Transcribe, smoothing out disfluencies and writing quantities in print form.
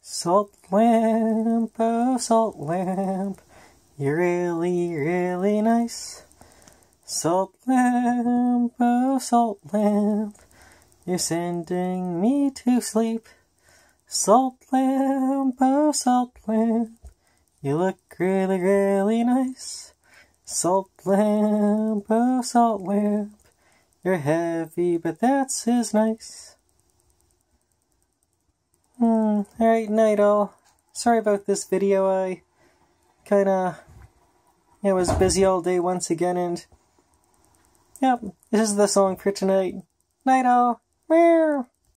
Salt lamp, oh salt lamp, you're really, really nice. Salt lamp, oh salt lamp, you're sending me to sleep. Salt lamp, oh salt lamp, you look really, really nice. Salt lamp, oh salt lamp, you're heavy, but that's as nice. Alright, night all. Sorry about this video, I was busy all day once again, and yep, this is the song for tonight. Night all. Meow.